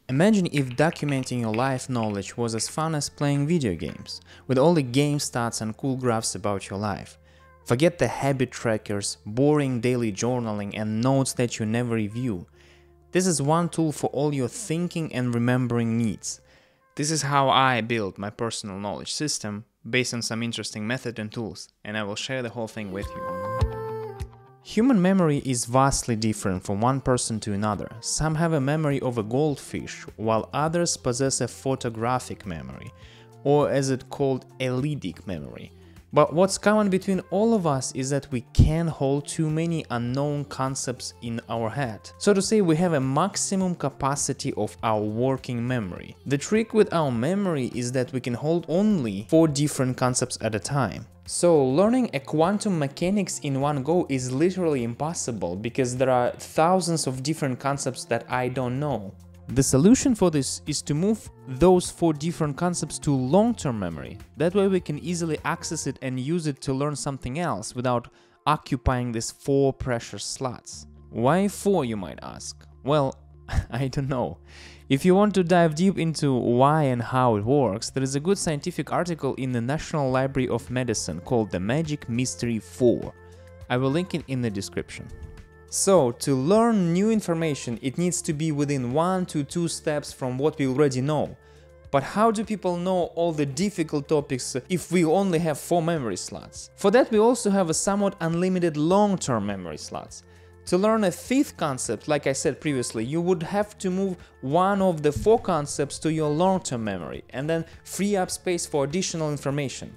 Imagine if documenting your life knowledge was as fun as playing video games, with all the game stats and cool graphs about your life. Forget the habit trackers, boring daily journaling and notes that you never review. This is one tool for all your thinking and remembering needs. This is how I build my personal knowledge system based on some interesting method and tools, and I will share the whole thing with you. Human memory is vastly different from one person to another. Some have a memory of a goldfish, while others possess a photographic memory, or as it's called, eidetic memory. But what's common between all of us is that we can hold too many unknown concepts in our head. So to say, we have a maximum capacity of our working memory. The trick with our memory is that we can hold only 4 different concepts at a time. So learning a quantum mechanics in one go is literally impossible because there are thousands of different concepts that I don't know. The solution for this is to move those 4 different concepts to long-term memory. That way we can easily access it and use it to learn something else without occupying these 4 precious slots. Why 4, you might ask? Well, I don't know. If you want to dive deep into why and how it works, there is a good scientific article in the National Library of Medicine called The Magic Mystery 4. I will link it in the description. So, to learn new information, it needs to be within 1 to 2 steps from what we already know. But how do people know all the difficult topics if we only have 4 memory slots? For that we also have a somewhat unlimited long-term memory slots. To learn a 5th concept, like I said previously, you would have to move one of the 4 concepts to your long-term memory and then free up space for additional information.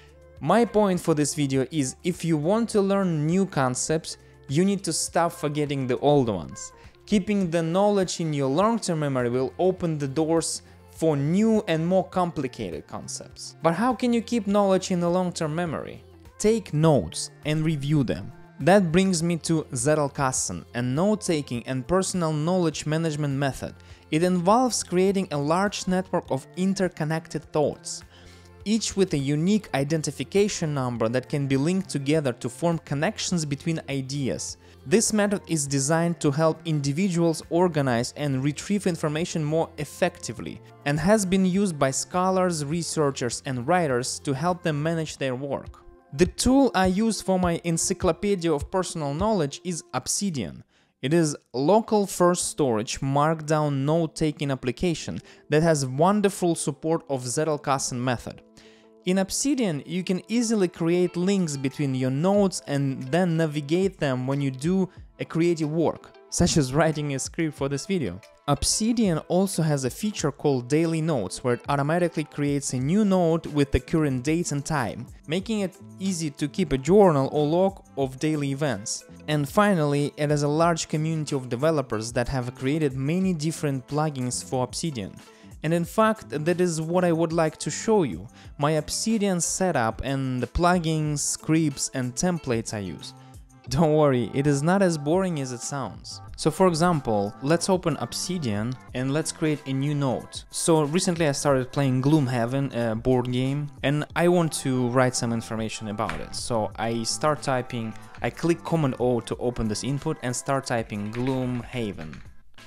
My point for this video is, if you want to learn new concepts, you need to stop forgetting the old ones. Keeping the knowledge in your long-term memory will open the doors for new and more complicated concepts. But how can you keep knowledge in the long-term memory? Take notes and review them. That brings me to Zettlekasten, a note-taking and personal knowledge management method. It involves creating a large network of interconnected thoughts, each with a unique identification number that can be linked together to form connections between ideas. This method is designed to help individuals organize and retrieve information more effectively, and has been used by scholars, researchers, and writers to help them manage their work. The tool I use for my encyclopedia of personal knowledge is Obsidian. It is local first storage markdown note-taking application that has wonderful support of Zettlekasten method. In Obsidian, you can easily create links between your notes and then navigate them when you do a creative work, such as writing a script for this video. Obsidian also has a feature called Daily Notes, where it automatically creates a new note with the current date and time, making it easy to keep a journal or log of daily events. And finally, it has a large community of developers that have created many different plugins for Obsidian. And in fact, that is what I would like to show you, my Obsidian setup and the plugins, scripts and templates I use. Don't worry, it is not as boring as it sounds. So for example, let's open Obsidian and let's create a new note. So recently I started playing Gloomhaven, a board game, and I want to write some information about it. So I start typing, I click Command O to open this input and start typing Gloomhaven.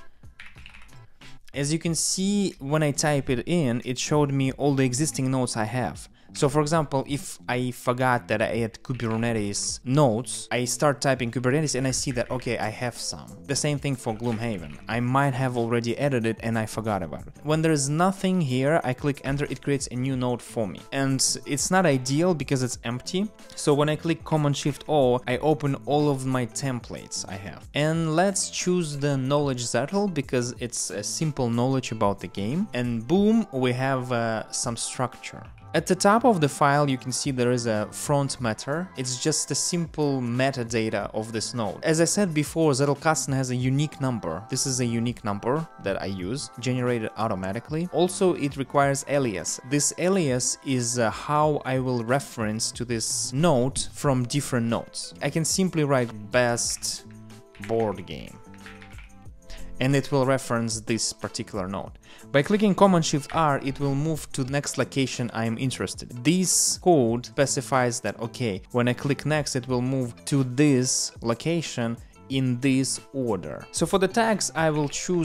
As you can see, when I type it in, it showed me all the existing notes I have. So for example, if I forgot that I had Kubernetes notes, I start typing Kubernetes and I see that, okay, I have some. The same thing for Gloomhaven. I might have already edited it and I forgot about it. When there is nothing here, I click enter, it creates a new note for me. And it's not ideal because it's empty. So when I click Command Shift O, I open all of my templates I have. And let's choose the knowledge Zettel because it's a simple knowledge about the game. And boom, we have some structure. At the top of the file you can see there is a front matter. It's just a simple metadata of this node. As I said before, Zettlekasten has a unique number. This is a unique number that I use, generated automatically. Also, it requires alias. This alias is how I will reference to this node from different nodes. I can simply write best board game, and it will reference this particular node. By clicking Command Shift R, it will move to the next location I am interested in. This code specifies that, okay, when I click next, it will move to this location in this order. So for the tags, I will choose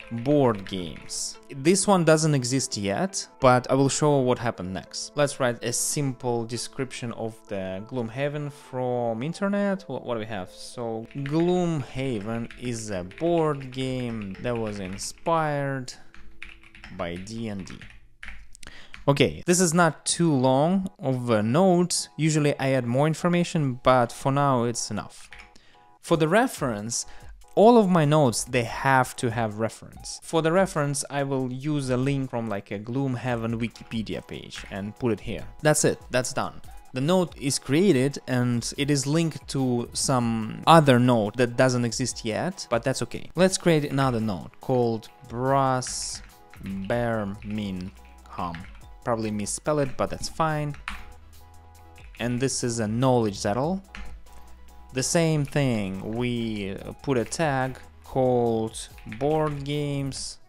board games. This one doesn't exist yet, but I will show what happened next. Let's write a simple description of the Gloomhaven from internet. What do we have? So Gloomhaven is a board game that was inspired by D&D. Okay, this is not too long of a note. Usually I add more information, but for now it's enough. For the reference, all of my notes, they have to have reference. For the reference, I will use a link from like a Gloomhaven Wikipedia page and put it here. That's it, that's done. The note is created and it is linked to some other note that doesn't exist yet, but that's okay. Let's create another note called Brass Birmingham. Probably misspell it, but that's fine. And this is a knowledge zettel. The same thing, we put a tag called board games.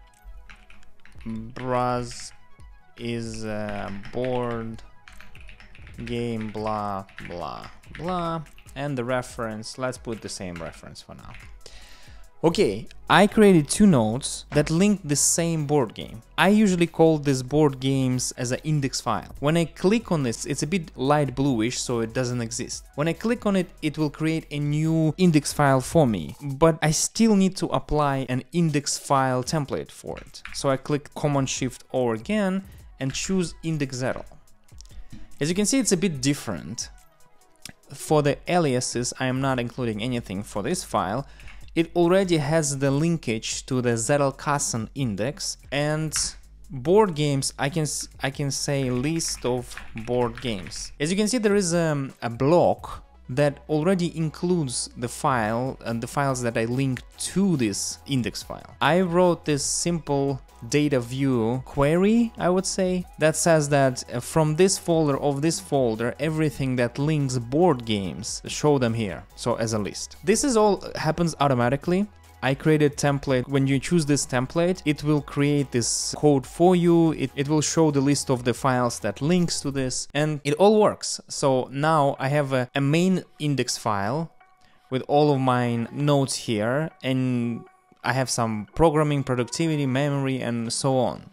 Braz is a board game, blah blah blah. And the reference, let's put the same reference for now. Okay, I created two nodes that link the same board game. I usually call these board games as an index file. When I click on this, it's a bit light bluish, so it doesn't exist. When I click on it, it will create a new index file for me, but I still need to apply an index file template for it. So I click Command-Shift-O again and choose index zettel. As you can see, it's a bit different. For the aliases, I am not including anything for this file. It already has the linkage to the Zettlekasten index, and board games, I can say list of board games. As you can see, there is a block that already includes the file and the files that I link to this index file. I wrote this simple data view query, I would say, that says that from this folder of this folder, everything that links board games, show them here, so as a list. This is all happens automatically. I created template. When you choose this template, it will create this code for you. It will show the list of the files that links to this, and it all works. So now I have a main index file with all of my notes here, and I have some programming, productivity, memory, and so on.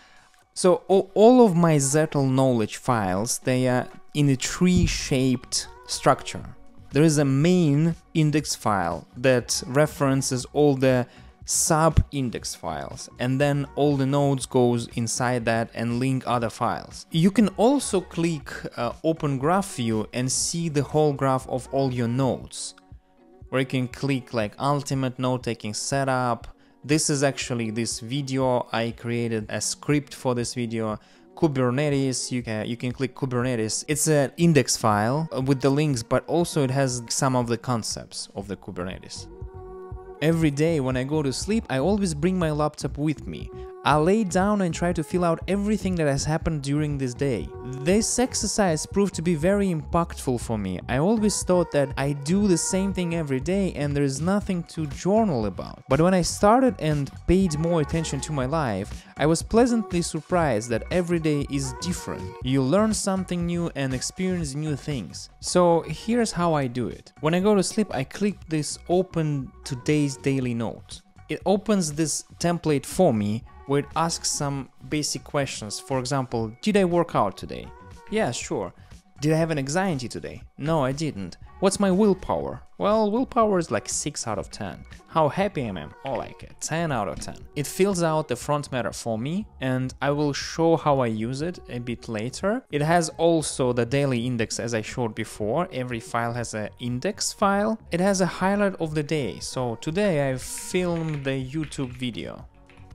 So all of my Zettel knowledge files, they are in a tree-shaped structure. There is a main index file that references all the sub-index files, and then all the nodes goes inside that and link other files. You can also click Open Graph View and see the whole graph of all your nodes, where you can click like Ultimate Note-Taking Setup. This is actually this video. I created a script for this video. Kubernetes, you can click Kubernetes. It's an index file with the links, but also it has some of the concepts of the Kubernetes. Every day when I go to sleep, I always bring my laptop with me. I lay down and try to fill out everything that has happened during this day. This exercise proved to be very impactful for me. I always thought that I do the same thing every day and there is nothing to journal about. But when I started and paid more attention to my life, I was pleasantly surprised that every day is different. You learn something new and experience new things. So here's how I do it. When I go to sleep, I click this Open Today's Daily Note. It opens this template for me, where it asks some basic questions. For example, did I work out today? Yeah, sure. Did I have an anxiety today? No, I didn't. What's my willpower? Well, willpower is like 6 out of 10. How happy am I? Oh, like a 10 out of 10. It fills out the front matter for me, and I will show how I use it a bit later. It has also the daily index as I showed before. Every file has an index file. It has a highlight of the day. So today I filmed the YouTube video.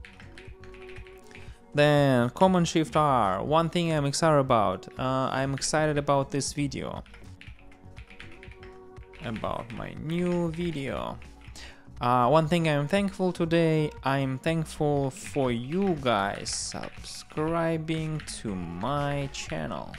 Then Command-Shift-R, one thing I'm excited about. I'm excited about this video. About my new video. One thing I'm thankful today, I'm thankful for you guys subscribing to my channel.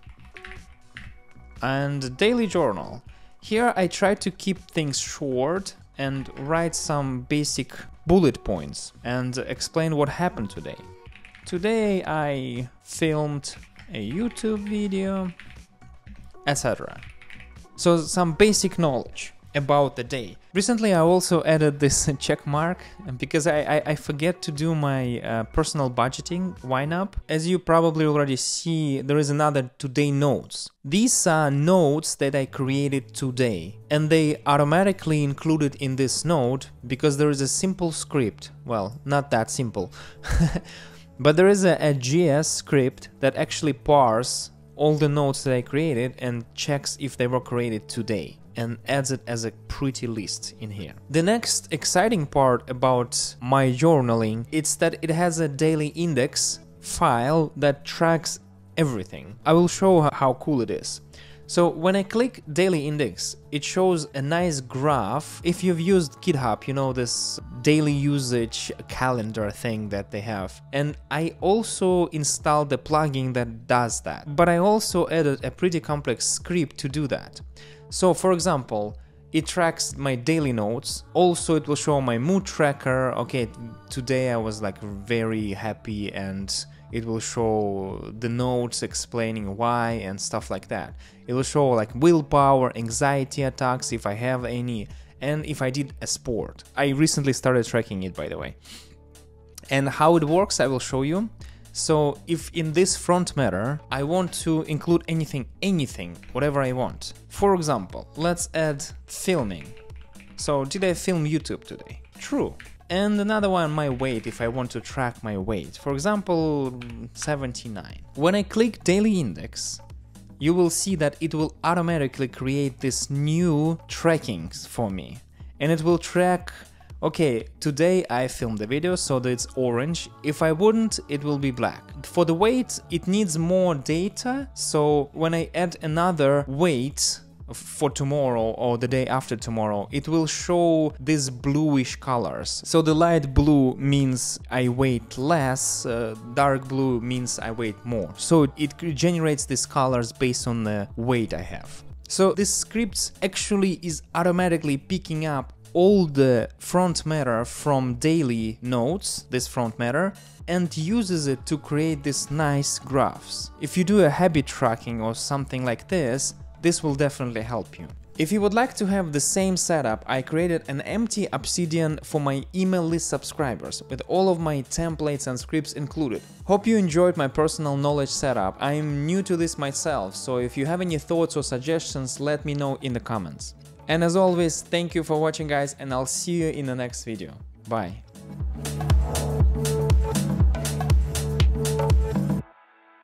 And daily journal. Here I try to keep things short and write some basic bullet points and explain what happened today. Today I filmed a YouTube video, etc. So some basic knowledge. about the day. Recently I also added this check mark because I forget to do my personal budgeting wind-up. As you probably already see, there is another today notes. These are notes that I created today, and they automatically included in this note because there is a simple script. Well, not that simple, but there is a JS script that actually parses all the notes that I created and checks if they were created today, and adds it as a pretty list in here. The next exciting part about my journaling is that it has a daily index file that tracks everything. I will show how cool it is. So when I click daily index, it shows a nice graph. If you've used GitHub, you know this daily usage calendar thing that they have. And I also installed the plugin that does that. But I also added a pretty complex script to do that. So for example, it tracks my daily notes. Also, it will show my mood tracker. Okay, today I was like very happy, and it will show the notes explaining why and stuff like that. It will show like willpower, anxiety attacks if I have any, and if I did a sport. I recently started tracking it, by the way. And how it works, I will show you. So if in this front matter I want to include anything, whatever I want. For example, let's add filming. So did I film YouTube today? True. And another one, my weight, if I want to track my weight. For example, 79. When I click daily index, you will see that it will automatically create this new trackings for me. And it will track, okay, today I filmed the video, so that it's orange. If I wouldn't, it will be black. For the weight, it needs more data. So when I add another weight for tomorrow or the day after tomorrow, it will show these bluish colors. So the light blue means I weight less, dark blue means I weight more. So it generates these colors based on the weight I have. So this script actually is automatically picking up all the front matter from daily notes, this front matter, and uses it to create these nice graphs. If you do a habit tracking or something like this will definitely help you. If you would like to have the same setup, I created an empty Obsidian for my email list subscribers, with all of my templates and scripts included. Hope you enjoyed my personal knowledge setup. I'm new to this myself, so if you have any thoughts or suggestions, let me know in the comments. And as always, thank you for watching, guys, and I'll see you in the next video. Bye.